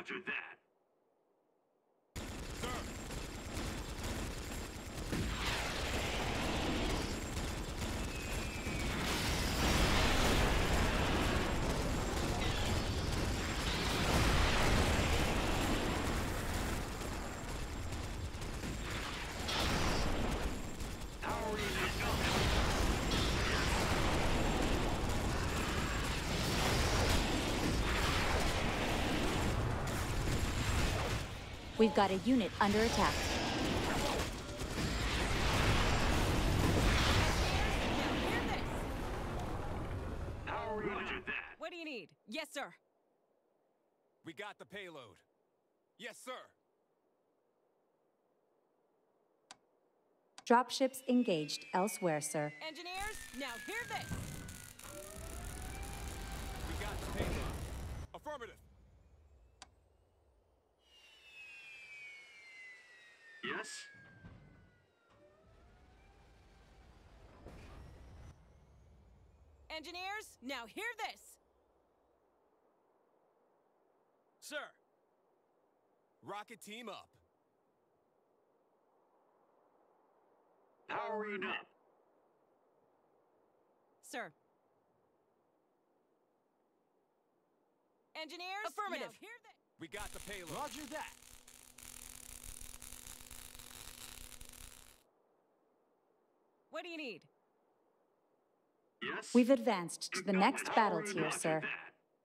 Roger that. Sir. We've got a unit under attack. Roger that. What do you need? Yes, sir. We got the payload. Yes, sir. Dropships engaged elsewhere, sir. Engineers, now hear this. We got the payload. Affirmative. Yes? Engineers, now hear this. Sir. Rocket team up. Powering up. Sir. Engineers, affirmative. Now hear this. We got the payload. Roger that. What do you need? Yes? We've advanced to the next battle tier, Roger sir. that.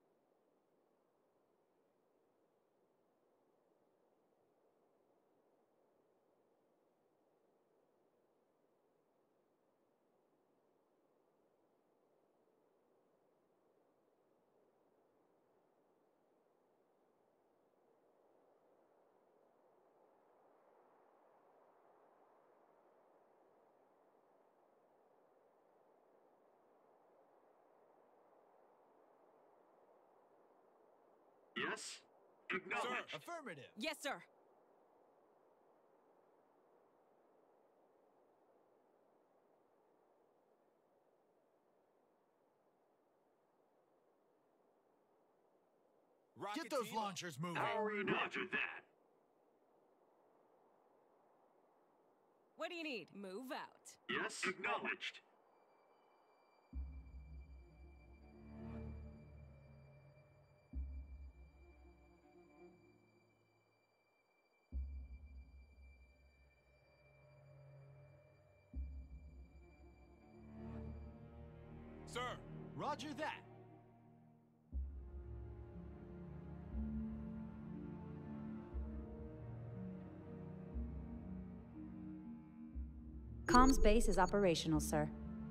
Yes? Acknowledged. Sir, Affirmative. Yes, sir. Rocket Get those team up. launchers moving. Powering up. Roger that. What do you need? Move out. Yes? Acknowledged. Sir. Roger that. Comms base is operational, sir.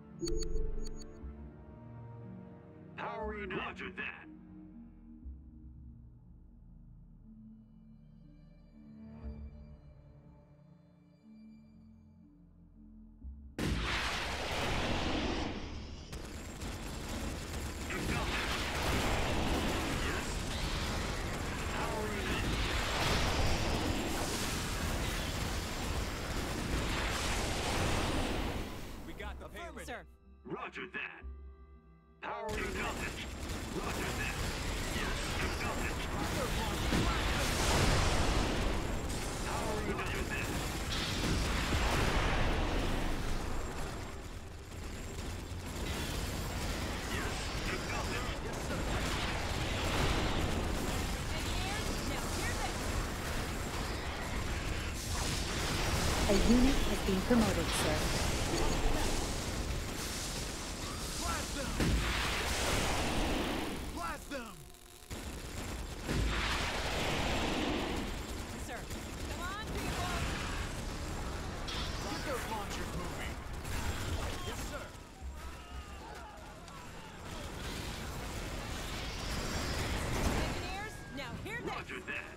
Powering up. Roger that. We got the payload. Sir. Roger that. Powering acknowledged. Roger that. Yes, acknowledged. Powering roger that. Yes, acknowledged. Engineers, now hear this. A unit has been promoted, sir. Blast them! Blast them! Sir. Come on, people. Get those launchers moving. Yes, sir. Engineers, now hear this. Roger that.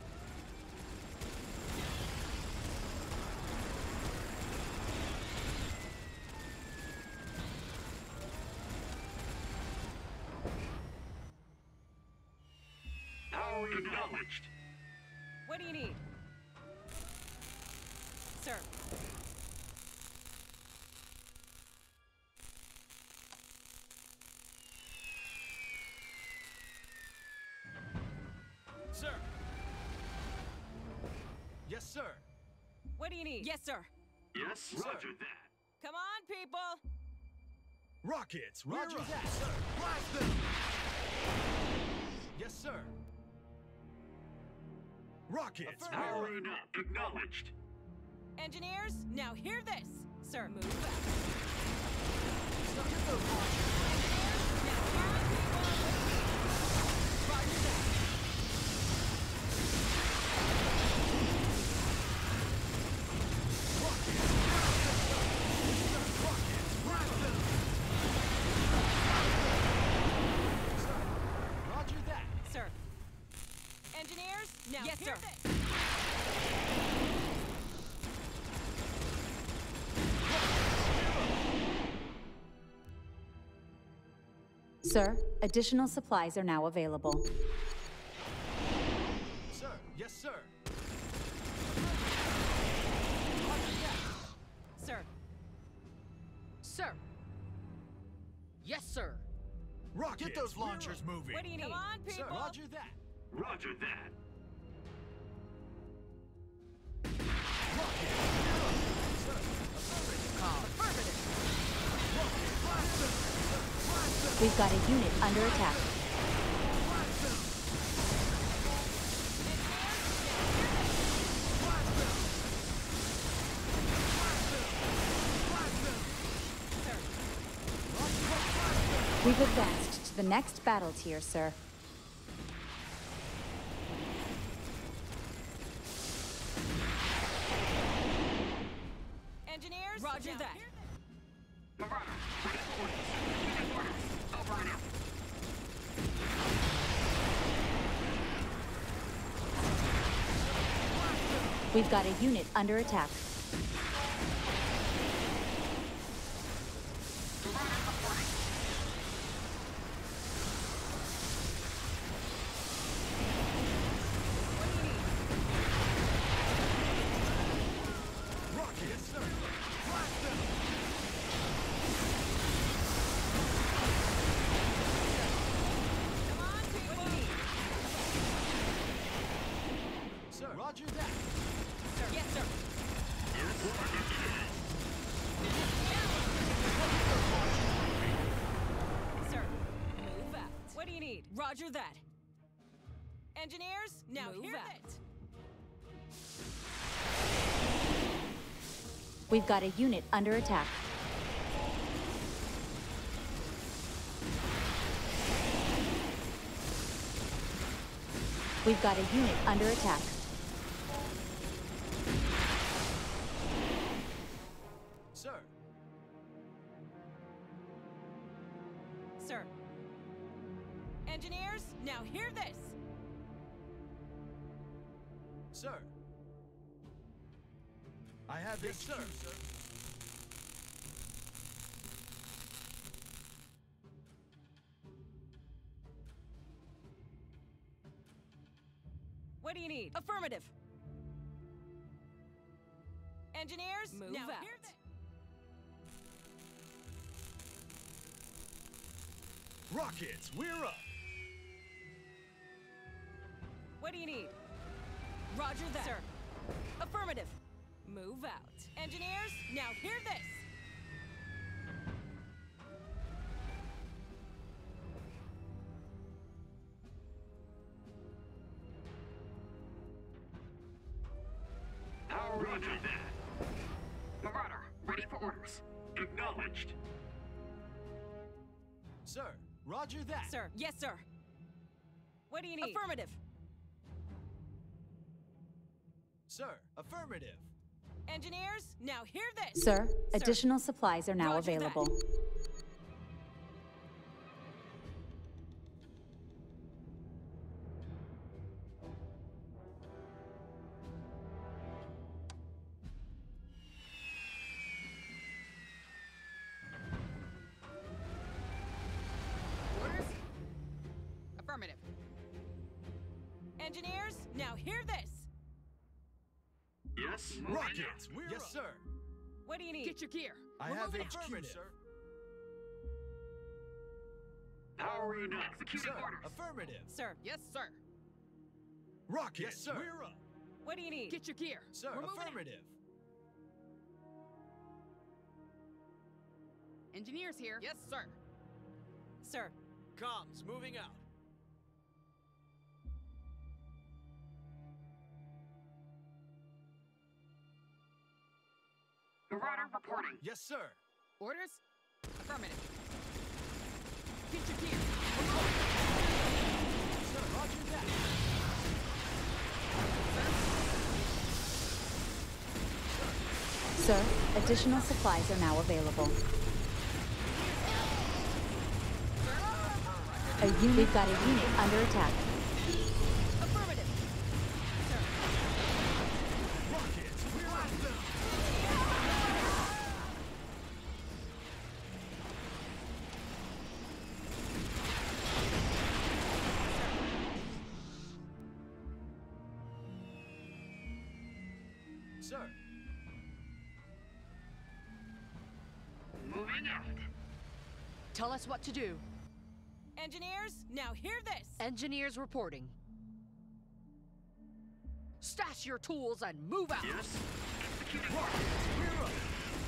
Powering acknowledged. What do you need? Sir. Sir. do you need? Yes, sir. Yes, roger that. Come on, people. Rockets, Roger we're up. that, sir. Blast them. Yes, sir. Rockets, we're Powering up. Acknowledged. Engineers, now hear this. Sir, move out. Get those launchers. Engineers, now hear me, people. Roger that. Roger that. Sir. Engineers, now Yes, hear sir. this. Sir, additional supplies are now available. Sir, yes, sir. Sir. Sir. Yes, sir. Rockets, get those launchers moving. What do you need? Come on, Sir, people. roger that. Roger that. We've got a unit under attack. We've advanced to the next battle tier, sir. Engineers, Roger now that. hear this. Marauder, ready for orders. Unit orders. Over and out. We've got a unit under attack. What do you need? Rockets, sir. Blast them. Come on, people. What do you need? Sir, roger that. Sir. Yes, sir. Sir, move out. What do you need? Roger that. Engineers, now Move hear out. this. We've got a unit under attack. We've got a unit under attack. Sir, Sir. Engineers, now hear this. sir. I have this, sir. What do you need? Affirmative. Engineers, Move now out. hear this. Rockets, we're up. What do you need? Roger that. Sir. Affirmative. Move out. Engineers, now hear this. Roger that. Marauder, ready for orders. Acknowledged. Sir, roger that. Sir. Yes, sir. What do you need? Affirmative. Sir, affirmative. Engineers, now hear this. Sir, additional supplies are now Roger that. available. Orders? Affirmative. Engineers, now hear this. Yes, moving Rockets, out. we're yes, sir. What do you need? Get your gear. I We're have moving HQ, out. sir. Powering up. Executing Sir, orders. affirmative. Sir. Yes, sir. Rockets, yes, sir. We're up. What do you need? Get your gear. Sir, We're moving out. affirmative. Engineers here. Yes, sir. Sir. Comms moving out. Marauder reporting. Yes, sir. Orders? Affirmative. Teacher here. Sir, roger that. Sir, additional supplies are now available. We've got a unit under attack. Affirmative. Sir. Rockets, we're at them. Sir. Moving out. Tell us what to do. Engineers, now hear this. Engineers reporting. Stash your tools and move out. Yes. Executing Rockets, we're up.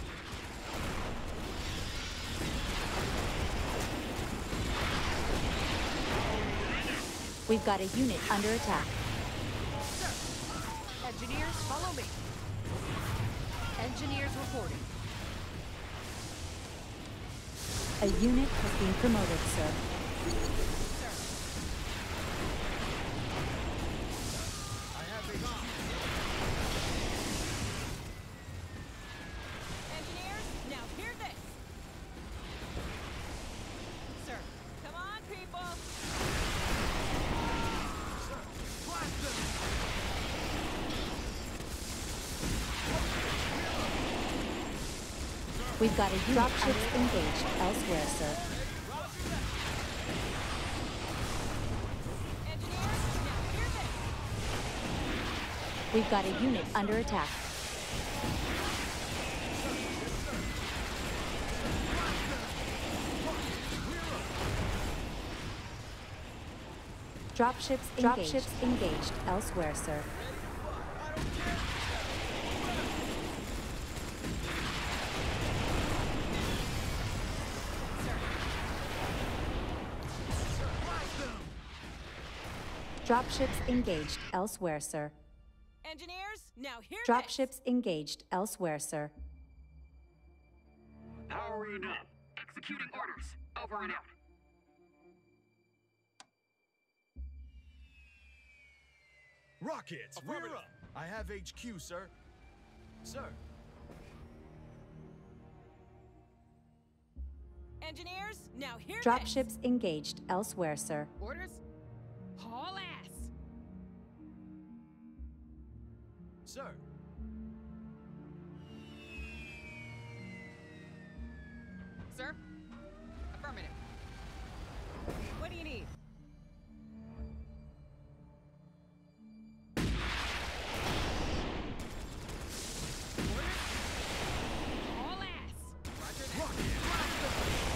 We've got a unit under attack. Sir. Engineers, follow me. Engineers reporting. A unit has been promoted, sir. I have a bomb. Engineers, now hear this. Sir, come on, people. Sir, blast them. We've got a unit dropships engaged elsewhere, sir. Engineers, now hear this. We've got a unit under attack. Dropships engaged elsewhere, sir. Dropships engaged elsewhere, sir. Engineers, now hear this. Dropships engaged elsewhere, sir. powering up. Executing orders. Over and out. Rockets, we're Affirmative. up. I have HQ, sir. Sir. Engineers, now hear this. Dropships engaged elsewhere, sir. Orders? Haul ass. Sir. Sir? Affirmative. What do you need? Haul ass. Roger that. Rocket,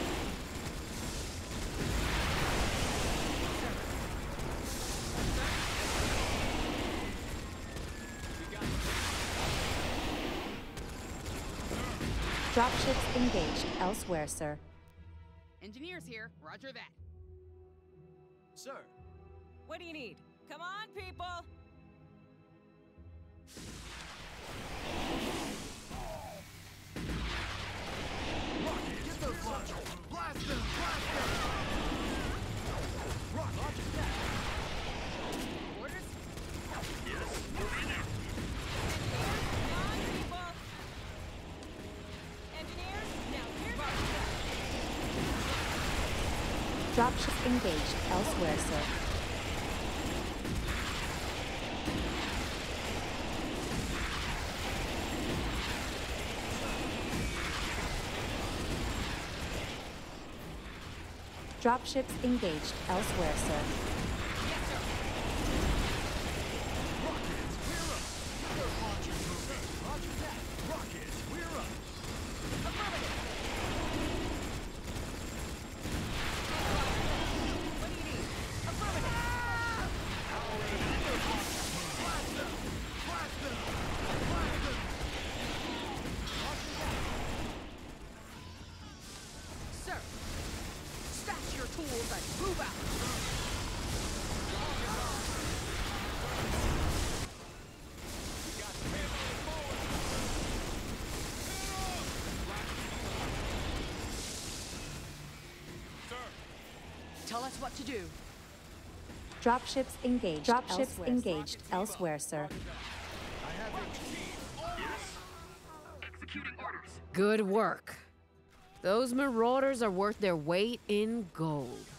Dropships engaged elsewhere, sir. Engineers here. Roger that. Sir. What do you need? Come on, people. Rocket, get those launchers. Blast them, blast them. Rocket, Orders? Come on, people. Engineers, now hear this. Dropships engaged elsewhere, sir. Dropships engaged elsewhere, sir. Yes, sir. rockets, we're up. Get those launchers moving. Roger that. Rockets, we're up. Affirmative. What do you need? Affirmative. Blast them, blast them, blast them. Roger that. Everybody, move out. We got the payload forward. Sir, Tell us what to do. Dropships engaged. Dropships engaged elsewhere, sir. I have HG. Executing orders. Good work. Those marauders are worth their weight in gold.